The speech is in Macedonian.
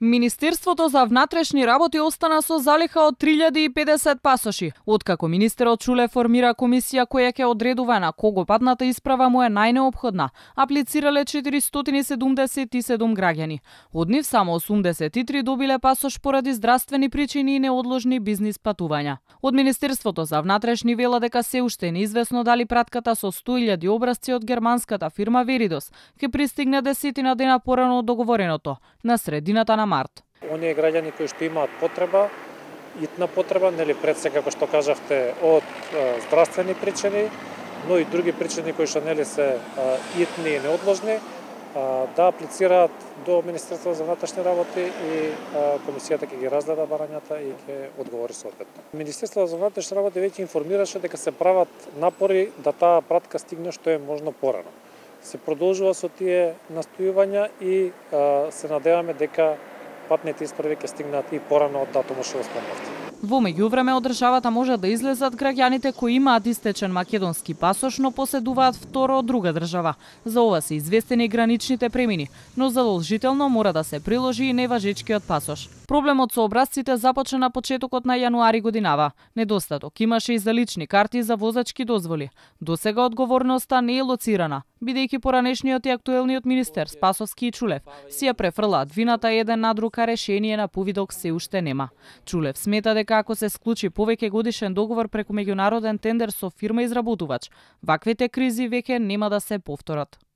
Министерството за внатрешни работи остана со залиха од 3050 пасоши. Откако министерот Чулев формира комисија која ќе одредува на кого патната исправа му е најнеопходна, аплицирале 477 граѓани. Од нив само 83 добиле пасош поради здравствени причини и неодложни бизнис патувања. Од Министерството за внатрешни вела дека се уште е неизвестно дали пратката со 100.000 образци од германската фирма Веридос ќе пристигне 10 дена порано од договореното, на средината на март. Оние граѓани кои што имаат потреба, итна потреба, пред се како што кажавте, од здравствени причини, но и други причини кои што се итни и неодложни, да аплицираат до Министерството за внатрешни работи и комисијата ќе ги разгледа барањата и ќе одговори соодветно. Министерството за внатрешни работи веќе информираше дека се прават напори да таа пратка стигне што е можно порано. Се продолжува со тие настојувања и се надеваме дека патните исправи ќе стигнат и порано од датумот што го спомнавте. Во меѓувреме од државата може да излезат граѓаните кои имаат истечен македонски пасош, но поседуваат второ од друга држава. За ова се известени граничните премини, но задолжително мора да се приложи и неважечкиот пасош. Проблемот со образците започна на почетокот на јануари годинава. Недостаток имаше и за лични карти за возачки дозволи. Досега одговорноста не е лоцирана, бидејќи поранешниот и актуелниот министер Спасовски и Чулев си ја префрлаат вината еден на друг, а решение на повидок се уште нема. Чулев смета дека ако се склучи повеќе годишен договор преку меѓународен тендер со фирма изработувач, ваквите кризи веќе нема да се повторат.